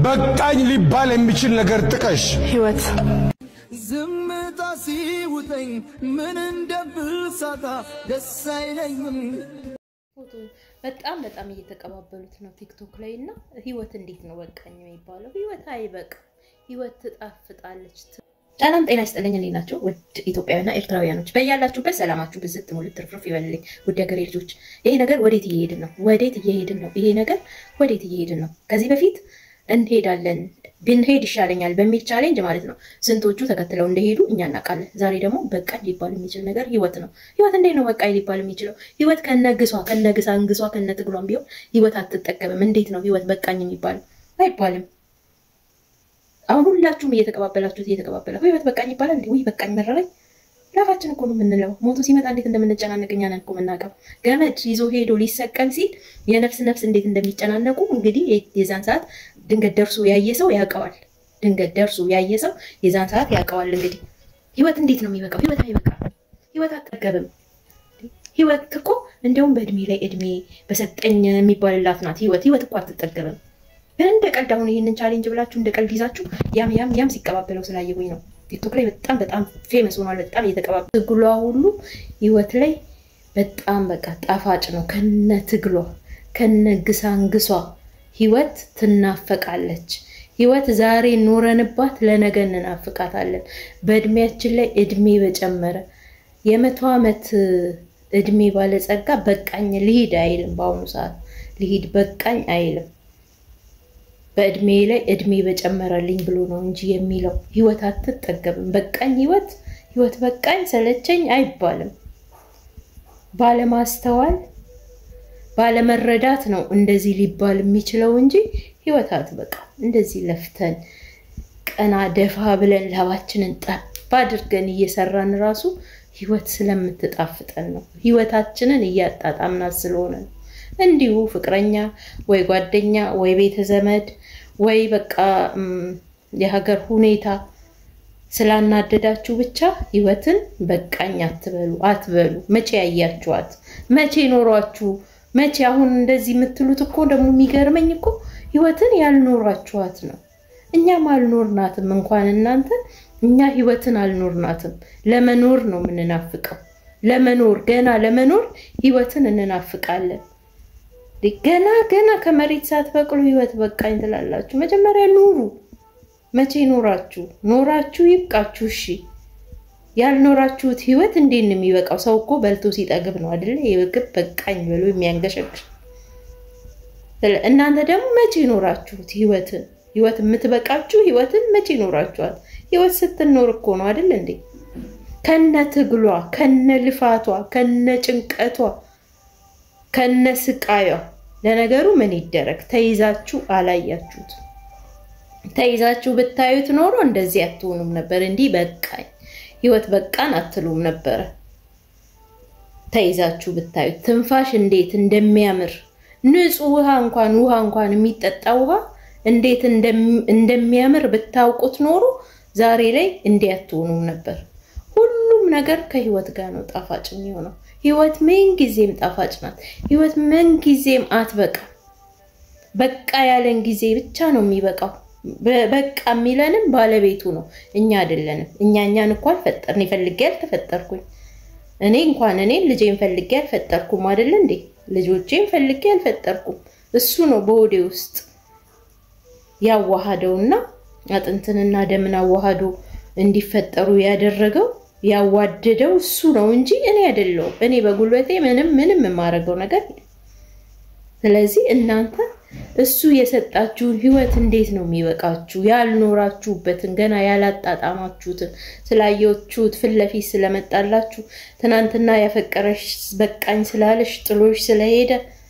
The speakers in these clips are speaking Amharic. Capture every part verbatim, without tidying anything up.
በቃኝ ሊባል የሚችል ነገር ጥቀሽ ህይወት ዝምታ ሲውጠኝ ምን እንደምሳታ ደስ አይለኝም ፎቶ በጣም በጣም እየተቀባበሉት ነው ቲክቶክ ላይና ህይወት እንዴት ነው በቃኝ የሚባለው ህይወት አይበቃ ህይወት ትጣፍጣለች ሰላም ጤና ይስጥልኝ እንዴናችሁ ውድ ኢትዮጵያውያንና ኤርትራውያኖች በእያላችሁበት ሰላማችሁ ብዝት ሙሉ ትርፍርፍ ይበልልኝ ውድ ሀገሬ ልጆች ይሄ ነገር ወዴት እየሄድን ነው ወዴት እየሄድን ነው ይሄ ነገር ወዴት እየሄድን ነው ከዚህ በፊት እንሄዳለን ብንሄድ ይሻለኛል በሚል ቻሌንጅ ማለት ነው ስንቶቹ ተከትለው እንደሄዱ እኛ እናቃለን ዛሬ ደግሞ በቃኝ ሊባል የሚችል ነገር ህይወት ነው ህይወት እንዴት ነው በቃኝ ሊባል የሚችለው ህይወት ከነግሷ ከነግሳ አንግሷ ከነትግሏም ቢሆን ህይወት አትጠቀምም እንዴት ነው ህይወት በቃኝ የሚባለው አይባልም አሁን ሁላችሁም እየተቀባበላችሁት እየተቀባበላችሁ ህይወት በቃኝ ይባላል እንዴ ወይ በቃኝ መረረኝ ላፋችን እኮ ነው የምንለው ሞቱ ሲመጣ እንዴት እንደምንጨናነቅኛ ነን እኮ መናቀው ገመድ ይዞ ሄዶ ሊሰቀል ሲል የነፍስ ነፍስ እንዴት እንደሚጨናነቁ እንግዲህ የዛን ሰዓት ድንገት ደርሶ ያየሰው ያቀዋል ድንገት ደርሶ ያየሰው የዛን ሰዓት ያቀዋል እንግዲህ ህይወት እንዴት ነው የሚበቃው ህይወት አይበቃ ህይወት አትጠገብም ህይወት እኮ እንደውም በእድሜ ላይ እድሜ በሰጠኝ የሚባልላት ናት ህይወት ህይወት እኮ አትጠገብም እንደ ቀልድ አሁን ይሄንን ቻሌንጅ ብላችሁ እንደ ቀልድ ይዛችሁ ያም ያም ያም ሲቀባበለው ስላየሁኝ ነው ቲክቶክ ላይ በጣም በጣም ፌመስ ሆኗል በጣም እየተቀባበለ ትግሏ ሁሉ ህይወት ላይ በጣም በቃ ጣፋጭ ነው ከነ ትግሏ ከነ ግሳንግሷ ህይወት ትናፈቃለች ህይወት ዛሬ ኖረንባት ለነገ እንናፍቃታለን በእድሜያችን ላይ እድሜ በጨመረ የመቶ አመት እድሜ ባለጸጋ በቃኝ ልሂድ አይልም ባሁኑ ሰዓት ልሂድ በቃኝ አይልም በእድሜ ላይ እድሜ በጨመረልኝ ብሎ ነው እንጂ የሚለው ህይወት አትጠገብም በቃኝ ህይወት ህይወት በቃኝ ሰለቸኝ አይባልም ባለማስተዋል ባለመረዳት ነው እንደዚህ ሊባል የሚችለው እንጂ ህይወት አትበቃ እንደዚህ ለፍተን ቀና ደፋ ብለን ላባችንን ጠብ አድርገን እየሰራን ራሱ ህይወት ስለምትጣፍጠን ነው ህይወታችንን እያጣጣምናት ስለሆነ እንዲሁ ፍቅረኛ ወይ ጓደኛ ወይ ቤተ ዘመድ ወይ በቃ የሀገር ሁኔታ ስላናደዳችሁ ብቻ ህይወትን በቃኝ አትበሉ አትበሉ መቼ ያያችኋት መቼ ኖሯችሁ መቼ አሁን እንደዚህ የምትሉት እኮ ደግሞ የሚገርመኝ እኮ ህይወትን ያልኖራችኋት ነው እኛም አልኖርናትም እንኳን እናንተ እኛ ህይወትን አልኖርናትም ለመኖር ነው ምንናፍቀው ለመኖር ገና ለመኖር ህይወትን እንናፍቃለን ገና ገና ከመሬት ሳትበቅሉ ህይወት በቃኝ ትላላችሁ መጀመሪያ ኑሩ መቼ ኖራችሁ ኖራችሁ ይብቃችሁ እሺ ያልኖራችሁት ህይወት እንዴት ነው የሚበቃው ሰው እኮ በልቶ ሲጠግብ ነው አይደል የበግብ በቃኝ ብሎ የሚያንገሸግሽ እናንተ ደግሞ መቼ ኖራችሁት ህይወትን ህይወት የምትበቃችሁ ህይወትን መቼ ኖራችኋት ህይወት ስትኖር እኮ ነው አይደል እንዴ ከነ ትግሏ ከነ ልፋቷ ከነ ጭንቀቷ ከነ ስቃዩ ለነገሩ ምን ይደረግ ተይዛችሁ አላያችሁት ተይዛችሁ ብታዩት ኖሮ እንደዚህ አትሆኑም ነበር እንዴ በቃኝ ህይወት በቃን አትሉም ነበር ተይዛችሁ ብታዩት ትንፋሽ እንዴት እንደሚያምር ንጹህ ውሃ እንኳን ውሃ እንኳን የሚጠጣ ውሃ እንዴት እንደሚያምር ብታውቁት ኖሮ ዛሬ ላይ እንዲያትሆኑም ነበር ሁሉም ነገር ከህይወት ጋር ነው ጣፋጭ የሚሆነው ህይወት ምን ጊዜም ጣፋጭ ናት ህይወት ምን ጊዜም አትበቃ በቃ ያለን ጊዜ ብቻ ነው የሚበቃው በቃ የሚለንም ባለቤቱ ነው እኛ አይደለንም እኛ እኛን እንኳን ፈጠርን ይፈልጋል ተፈጠርኩኝ እኔ እንኳን እኔ ልጄን ፈልጋል ፈጠርኩም አይደል እንዴ ልጆቼን ፈልጋል ፈጠርኩም እሱ ነው በወዴ ውስጥ ያዋሃደውና አጥንትንና ደምን አዋሃዶ እንዲፈጠሩ ያደረገው ያዋደደው እሱ ነው እንጂ እኔ አይደለም እኔ በጉልበቴ ምንም ምንም የማረገው ነገር ስለዚህ እናንተ እሱ የሰጣችሁ ህይወት እንዴት ነው የሚበቃችሁ ያልኖራችሁበትን ገና ያላጣጣማችሁትን ስላየዎቹት ፍለፊት ስለመጣላችሁ ትናንትና ያፈቀረሽ በቃኝ ስላለሽ ጥሎሽ ስለሄደ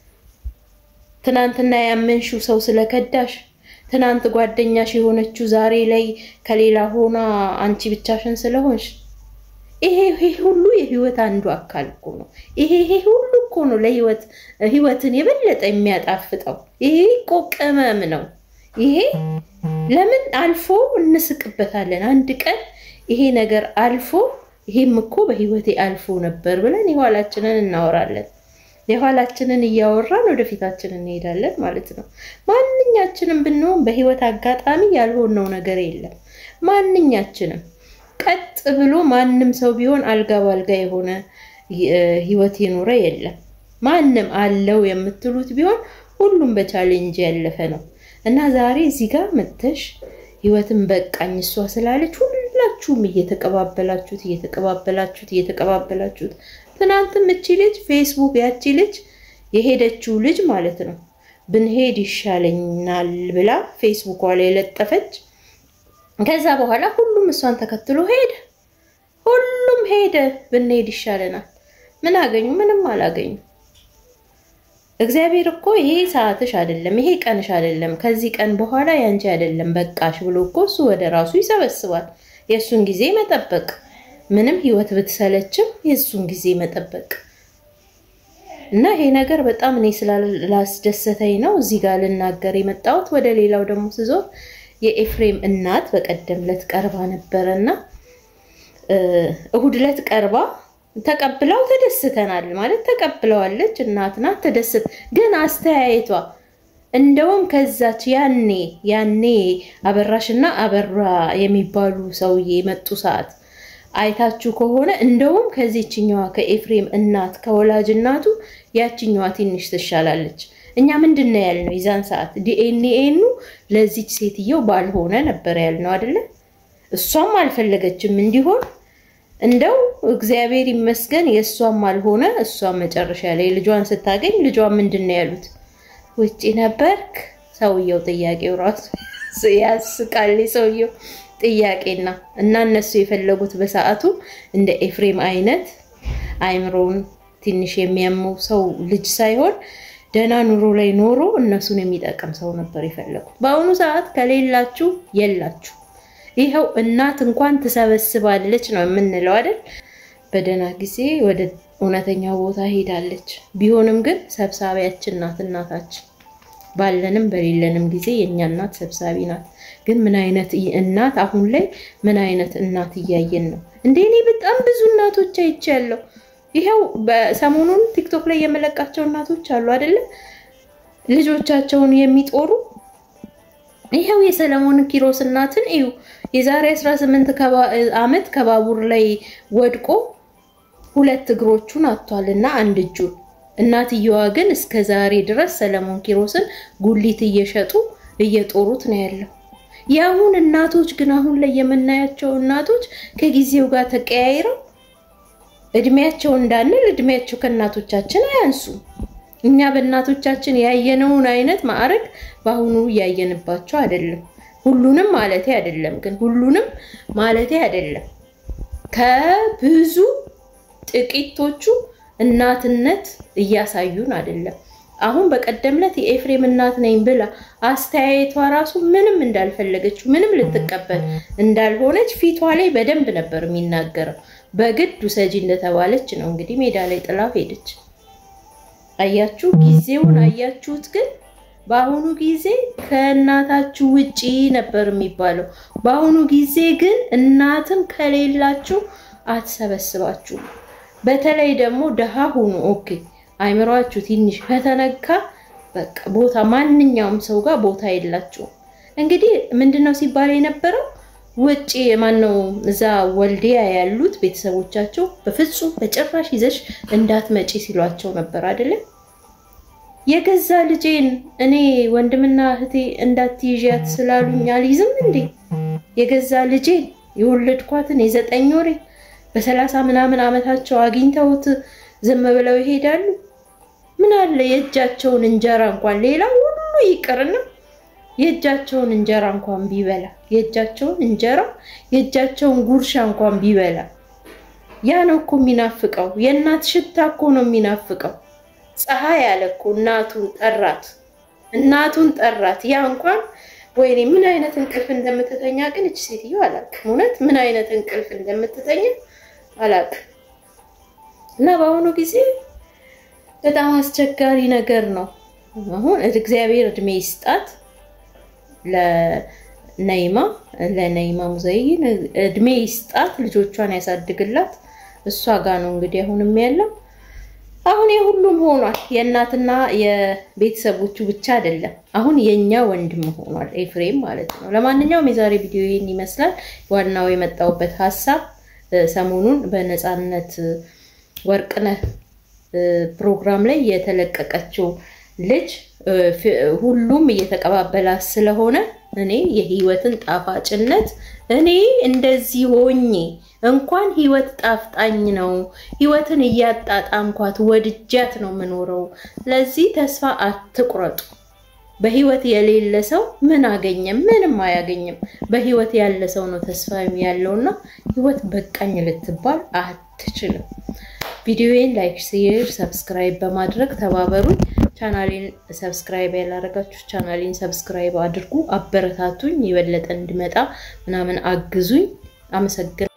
ትናንትና ያመንሽው ሰው ስለከዳሽ ትናንት ጓደኛሽ የሆነችው ዛሬ ላይ ከሌላ ሆና አንቺ ብቻሽን ስለሆንሽ ይሄ ይሄ ሁሉ የህይወት አንዱ አካል እኮ ነው ይሄ ይሄ ሁሉ እኮ ነው ለህይወት ህይወትን የበለጠ የሚያጣፍጠው ይሄ እኮ ቀመም ነው ይሄ ለምን አልፎ እንስቅበታለን አንድ ቀን ይሄ ነገር አልፎ ይሄም እኮ በህይወቴ አልፎ ነበር ብለን ይዋላችንን እናወራለን የኋላችንን እያወራን ወደፊታችን እንሄዳለን ማለት ነው ማንኛችንም ብንሆን በህይወት አጋጣሚ ያልሆነው ነገር የለም ማንኛችንም ቀጥ ብሎ ማንንም ሰው ቢሆን አልጋ ባልጋ የሆነ ህይወት ይኖር የለም ማንንም አለው የምትሉት ቢሆን ሁሉም በቻሌንጅ ያለፈ ነው እና ዛሬ እዚህ ጋር መተሽ ህይወትን በቃኝ እሷ ስላለች ሁላችሁም እየተቀባበላችሁት እየተቀባበላችሁት እየተቀባበላችሁት ትናንትም እቺ ልጅ ፌስቡክ ያቺ ልጅ የሄደችው ልጅ ማለት ነው ብንሄድ ይሻለኛል ብላ ፌስቡክ ላይ ለጠፈች ከዛ በኋላ ሁሉም እሷን ተከትሎ ሄደ ሁሉም ሄደ ብንሄድ ይሻለናል ምን አገኙ ምንም አላገኙ እግዚአብሔር እኮ ይሄ ሰዓትሽ አይደለም ይሄ ቀንሽ አይደለም ከዚህ ቀን በኋላ ያንቺ አይደለም በቃሽ ብሎ እኮ እሱ ወደ ራሱ ይሰበስባል የሱን ጊዜ መጠበቅ ምንም ህይወት ብትሰለችም የሱን ጊዜ መጠበቅ እና ይሄ ነገር በጣም እኔ ስላላስደሰተኝ ነው እዚህ ጋር ልናገር የመጣሁት ወደ ሌላው ደግሞ ስዞር የኤፍሬም እናት በቀደም ለት ቀርባ ነበርና እሁድ ለት ቀርባ ተቀብለው ተደስተናል ማለት ተቀብለዋለች እናትና ተደስት ግን አስተያየቷ እንደውም ከዛች ያኔ ያኔ አበራሽና አበራ የሚባሉ ሰውዬ መጡ ሰዓት አይታችሁ ከሆነ እንደውም ከዚህኛዋ ከኤፍሬም እናት ከወላጅ እናቱ ያቺኛዋ ትንሽ ተሻላለች እኛ ምንድነው ያልነው ይዛን ሰዓት ዲኤንኤኑ ለዚች ሴትየው ባልሆነ ነበር ያልነው አይደለ እሷም አልፈለገችም እንዲሆን እንደው እግዚአብሔር ይመስገን የሷም አልሆነ እሷ መጨረሻ ላይ ልጇን ስታገኝ ልጇን ምንድነው ያሉት ውጪ ነበርክ ሰውየው ጥያቄው ራሱ ያስቃል ሰውየው ጥያቄና እና እነሱ የፈለጉት በሰዓቱ እንደ ኤፍሬም አይነት አይምሮን ትንሽ የሚያመው ሰው ልጅ ሳይሆን ደና ኑሮ ላይ ኖሮ እነሱን የሚጠቀም ሰው ነበር የፈለጉት በአሁኑ ሰዓት ከሌላችሁ የላችሁ ይሄው እናት እንኳን ተሰበስባለች ነው የምንለው አይደል በደና ጊዜ ወደ ኡነተኛው ቦታ ሄዳለች ቢሆንም ግን ሰብሳቢያችን ናት እናታችን ባለንም በሌለንም ጊዜ የኛ እናት ሰብሳቢ ናት ግን ምን አይነት እናት አሁን ላይ ምን አይነት እናት እያየን ነው እንደኔ በጣም ብዙ እናቶች አይቻለሁ ይሄው በሰሞኑን ቲክቶክ ላይ የመለቃቸው እናቶች አሉ አይደል ልጆቻቸውን የሚጦሩ ይሄው የሰለሞን ኪሮስ እናትን እዩ የዛሬ አስራ ስምንት አመት ከባቡር ላይ ወድቆ ሁለት እግሮቹን አጥቷልና አንድ እጁ እናትየዋ ግን እስከ ዛሬ ድረስ ሰለሞን ኪሮስን ጉሊት እየሸጡ እየጦሩት ነው ያለው ያሁን እናቶች ግን አሁን ላይ የምናያቸው እናቶች ከጊዜው ጋር ተቀያይረው እድሜያቸው እንዳንል እድሜያቸው ከናቶቻችን አያንሱ እኛ በእናቶቻችን ያየነውን አይነት ማዕረግ ባሁኑ ያየንባቸው አይደለም ሁሉንም ማለቴ አይደለም ግን ሁሉንም ማለቴ አይደለም ከብዙ ጥቂቶቹ እናትነት እያሳዩን አይደለም አሁን በቀደምለት የኤፍሬም እናት ነኝ ብላ አስተያየቷ ራሱ ምንም እንዳልፈለገች ምንም ልትቀበል እንዳልሆነች ፊቷ ላይ በደንብ ነበር የሚናገረው በግድ ውሰጂ እንደተባለች ነው እንግዲህ ሜዳ ላይ ጥላፍ ሄደች አያችሁ ጊዜውን አያችሁት ግን ባሁኑ ጊዜ ከእናታችሁ ውጪ ነበር የሚባለው ባሁኑ ጊዜ ግን እናትም ከሌላችሁ አትሰበስባችሁ በተለይ ደግሞ ደሃ ሁኑ ኦኬ አይምሯችሁ ትንሽ ከተነካ በቃ ቦታ ማንኛውም ሰው ጋር ቦታ የላችሁ እንግዲህ ምንድነው ሲባል የነበረው ውጪ ማነው እዛ ወልዲያ ያሉት ቤተሰቦቻቸው በፍጹም በጭራሽ ይዘሽ እንዳትመጪ ሲሏቸው ነበር አይደለ የገዛ ልጄን እኔ ወንድምና እህቴ እንዳትይዣት ስላሉኝ አልይዝም እንዴ የገዛ ልጄን የወለድኳትን የዘጠኝ ወር በሰላሳ ምናምን አመታቸው አግኝተውት ዝም ብለው ይሄዳሉ ምን አለ የእጃቸውን እንጀራ እንኳን ሌላ ሁሉ ይቀርና የእጃቸውን እንጀራ እንኳን ቢበላ የእጃቸውን እንጀራ የእጃቸውን ጉርሻ እንኳን ቢበላ ያ ነው እኮ የሚናፍቀው የእናት ሽታ እኮ ነው የሚናፍቀው ፀሐይ ያለኩ እናቱን ጠራት እናቱን ጠራት ያ እንኳን ወይኔ ምን አይነት እንቅልፍ እንደምትተኛ ግን እቺ ሴትዮ አላውቅም እውነት ምን አይነት እንቅልፍ እንደምትተኛ አላውቅም እና ባሁኑ ጊዜ በጣም አስቸጋሪ ነገር ነው አሁን እግዚአብሔር እድሜ ይስጣት ለነይማ ለነይማ ሙዘይን እድሜ ይስጣት ልጆቿን ያሳድግላት እሷ ጋር ነው እንግዲህ አሁንም ያለው አሁን የሁሉም ሆኗል የእናትና የቤተሰቦቹ ብቻ አይደለም አሁን የኛ ወንድም ሆኗል ኤፍሬም ማለት ነው ለማንኛውም የዛሬ ቪዲዮ ይሄን ይመስላል ዋናው የመጣውበት ሐሳብ ሰሞኑን በነጻነት ወርቅነህ ፕሮግራም ላይ የተለቀቀችው ልጅ ሁሉም እየተቀባበላት ስለሆነ እኔ የህይወትን ጣፋጭነት እኔ እንደዚህ ሆኜ እንኳን ህይወት ጣፍጣኝ ነው ህይወትን ያጣጣምኳት ወድጃት ነው መኖረው ለዚህ ተስፋ አትቁረጡ በህይወት የሌለ ሰው ምን አገኘ ምንም አያገኝም በህይወት ያለ ሰው ነው ተስፋ ያለውና ህይወት በቃኝ ልትባል አትችልም ቪዲዮዬን ላይክ ሼር ሰብስክራይብ በማድረግ ተባበሩኝ ቻናሌን ሰብስክራይብ ያላረጋችሁ ቻናሌን ሰብስክራይብ አድርጉ አበረታቱኝ ይበለጠ እንድመጣ ምናምን አግዙኝ አመሰግናለሁ